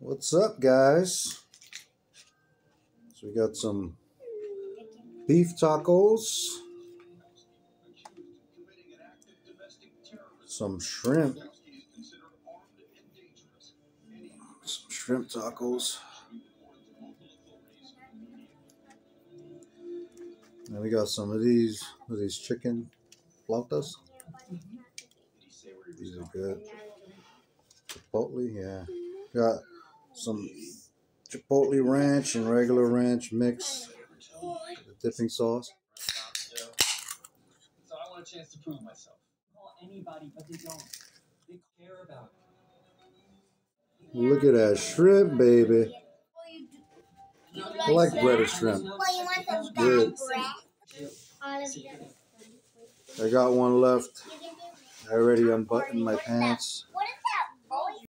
What's up, guys? So we got some beef tacos, some shrimp tacos, and we got some of these chicken flautas. These are good. Chipotle, yeah. Got some chipotle ranch and regular ranch mix, the dipping sauce. So I want a chance to prove myself. Call anybody, but they don't. They care about it. Look at that shrimp, baby. I like breaded shrimp. Good. I got one left. I already unbuttoned my pants.